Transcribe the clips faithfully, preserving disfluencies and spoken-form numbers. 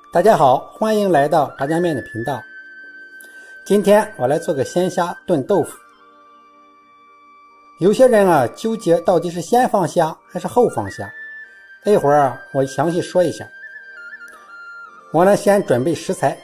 大家好，欢迎来到炸酱面的频道。今天我来做个鲜虾炖豆腐。有些人啊纠结到底是先放虾还是后放虾，这一会儿啊我详细说一下。我呢先准备食材。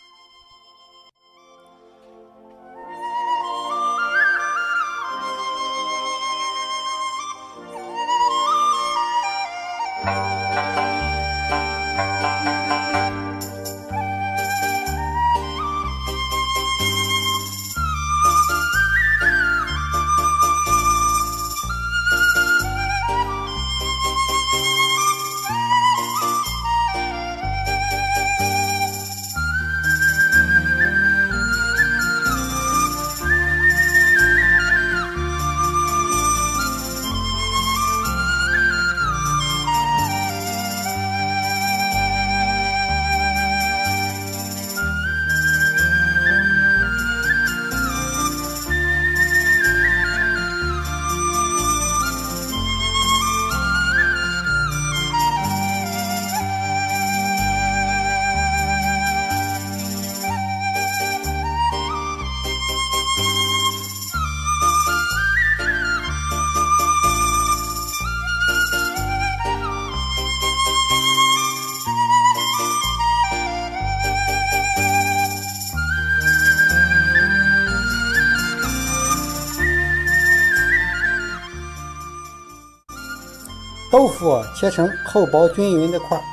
豆腐切成厚薄均匀的块，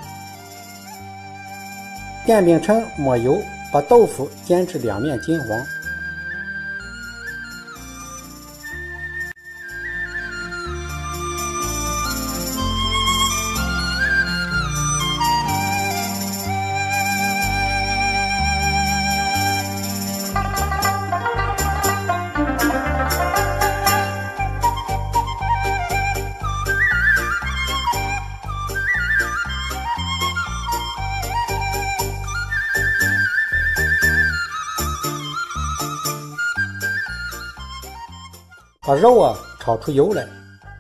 电饼铛抹油，把豆腐煎至两面金黄。把肉啊炒出油来，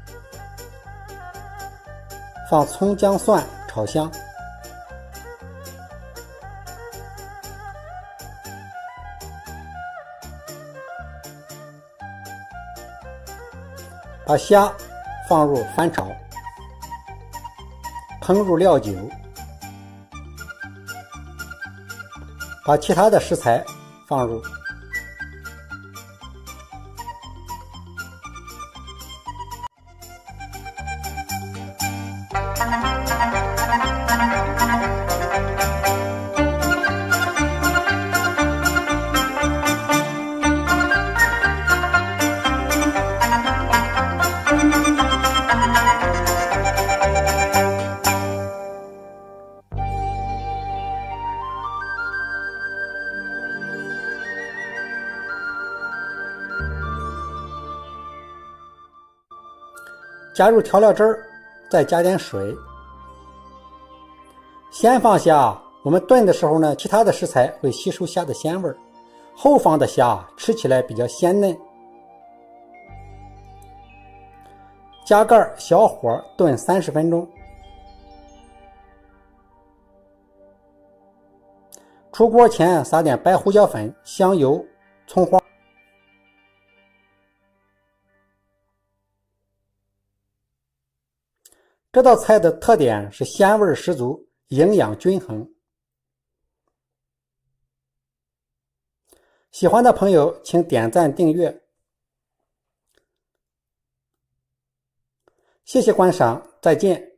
放葱姜蒜炒香，把虾放入翻炒，烹入料酒，把其他的食材放入。加入调料汁儿，再加点水。先放虾，我们炖的时候呢，其他的食材会吸收虾的鲜味儿；后放的虾吃起来比较鲜嫩。加盖小火炖三十分钟。出锅前撒点白胡椒粉、香油、葱花。这道菜的特点是鲜味十足，营养均衡。喜欢的朋友请点赞订阅，谢谢观赏，再见。